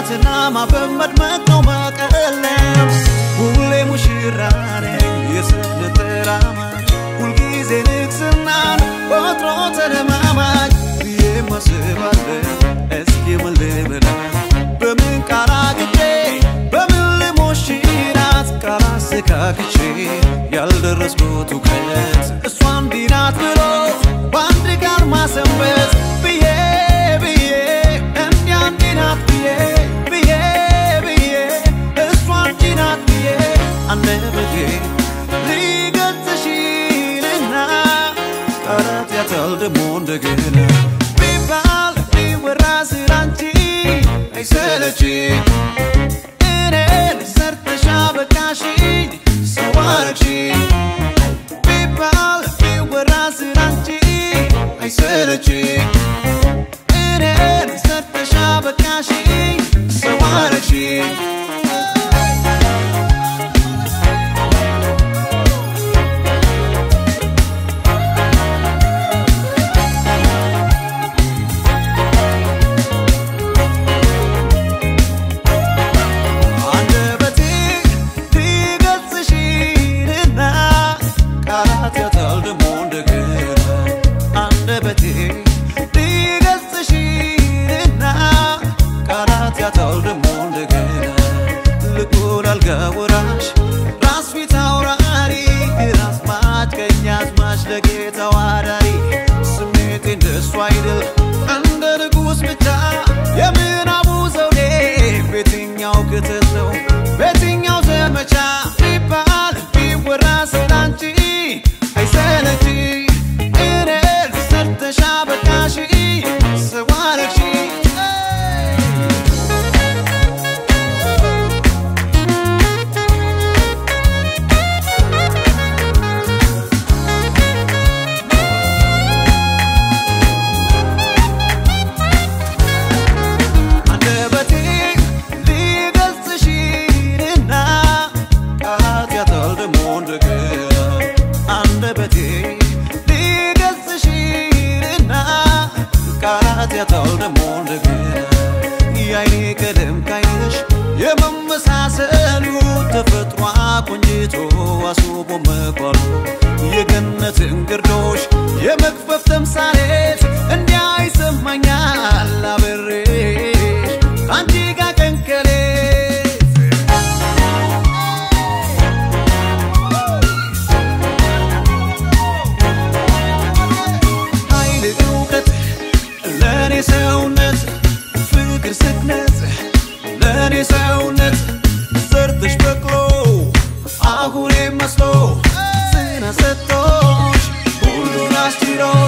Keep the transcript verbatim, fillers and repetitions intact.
ማፍካትና ማፈመድመድ ነው መቀለም ሁሌ ሙሽራኔ የስደት ተራማጅ ሁልጊዜ ንግስናን ቆጥሮ ተለማማጅ የማስባለው እስኪ ምን ልበላ በምን ቃል አግቼ በምን ልሞሽራት ቃል አስተካክቼ ያልደረስኩት እውቀት እሷ እንዲህ ናት ብሎ በአንድ ጋር ማሰንበት ብዬ ብዬ እንዲያ እንዲህ ናት ብዬ ብዬ ብዬ እሷ እንዲህ ናት ብዬ አንደበቴ ሊገልጽሽልና ቃላት ያጣል ደግሞ እንደገና ቢባል ቢወራ ስላንቺ አይሰለችኝ እኔን ሰርተሽ አበቃሽኝ ሰው አረግሽኝ ቢባል ቢወራ ስላንቺ አይሰለችኝ እኔን ሰርተሽ አበቃሽኝ ሰው አረግሽኝ Gaurash ras vitaurari ras mat kenyas mas lege tawadari smet in the swidel under the goose bita yemin abu zode betingyaw ketelo betingyaw zemecha people people ras lanchi ay selechi ere serte shabakashi sewalachi ያታው ደሞ እንደገና ያይኔ ቀለም ካይነሽ የመመሳሰሉ ተፈጥሯ ቆንጂቶ አስቦ መቋሉ የገነትን ግርዶሽ የመክፈፍ ተምሳሌት እንዲያይሰማኛል አብሬሽ ካንቺ ጋር ቀንከሌት ኃይል እውቀት ለኔ ሰውነት ፍቅር ስክነት ለኔ ሰውነት ዘርተሽ በቅሎ አሁን መስሎ ጽና ሰጥቶሽ ሁሉን አስችሎ